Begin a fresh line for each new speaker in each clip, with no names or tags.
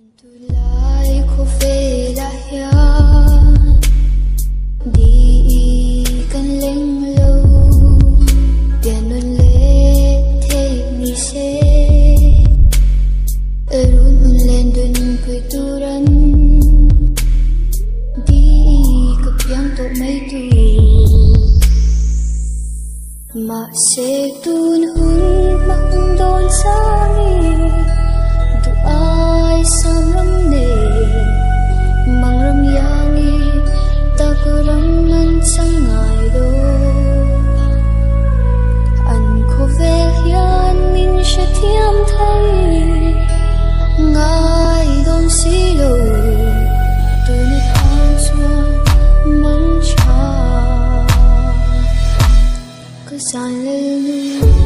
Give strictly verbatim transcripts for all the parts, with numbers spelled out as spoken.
Tulay ko velaya di kan lenglo pianon le te ni se erun un lendun puituran di kapyang to may tu ma se tun hun mahung don sa ni tu ai sam ram ne mang ram yangi ta ko ram man sang ngai do an ko ve hian min she thiam thai ngai don si lo tu ni thang suan mang cha ka san le lu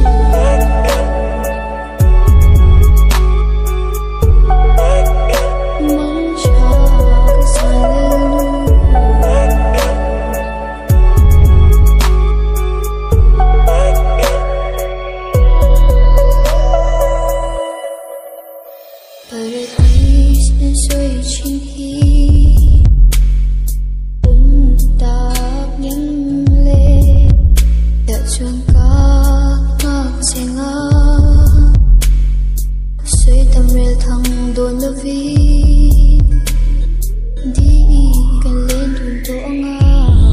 Paradise and suy chinh hi um đạp những lệ đã chuông ca ngọc xe ngã suy tâm rel thăng đồn lơ vi đi gần lên đồn tổ ngã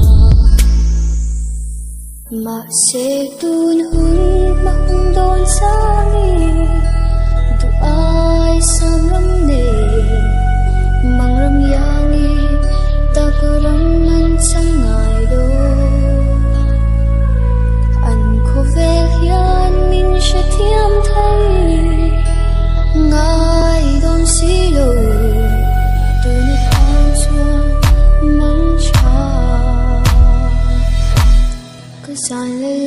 mà sẽ tuôn hun mong đồn xa đi tu ai sam ram ne mang ram yangi ta ko ram man sang ngai do an ko ve hian min she thiam thai ngai don si lo tu ni thang suan mang cha ka san le